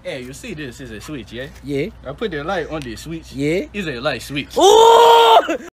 Hey, you see this is a switch, yeah? Yeah. I put the light on the switch. Yeah. It's a light switch. Oh!